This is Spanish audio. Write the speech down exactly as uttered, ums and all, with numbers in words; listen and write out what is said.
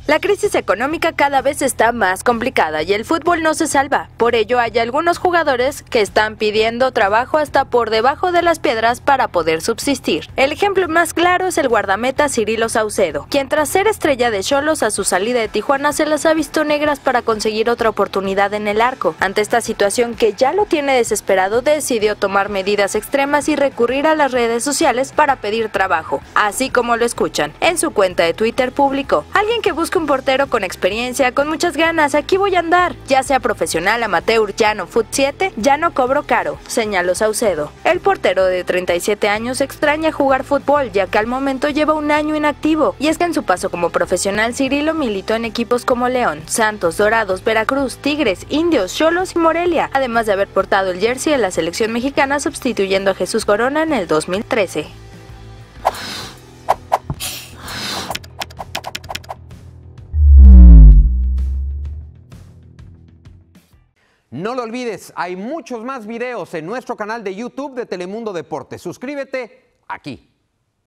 La crisis económica cada vez está más complicada y el fútbol no se salva. Por ello hay algunos jugadores que están pidiendo trabajo hasta por debajo de las piedras para poder subsistir. El ejemplo más claro es el guardameta Cirilo Saucedo, quien tras ser estrella de Xolos a su salida de Tijuana se las ha visto negras para conseguir otra oportunidad en el arco. Ante esta situación que ya lo tiene desesperado, decidió tomar medidas extremas y recurrir a las redes sociales para pedir trabajo, así como lo escuchan. En su cuenta de Twitter publicó: alguien que busca un portero con experiencia, con muchas ganas, aquí voy a andar, ya sea profesional, amateur, llano, fut siete, ya no cobro caro, señaló Saucedo. El portero de treinta y siete años extraña jugar fútbol, ya que al momento lleva un año inactivo, y es que en su paso como profesional Cirilo militó en equipos como León, Santos, Dorados, Veracruz, Tigres, Indios, Xolos y Morelia, además de haber portado el jersey de la selección mexicana sustituyendo a Jesús Corona en el dos mil trece. No lo olvides, hay muchos más videos en nuestro canal de YouTube de Telemundo Deportes. Suscríbete aquí.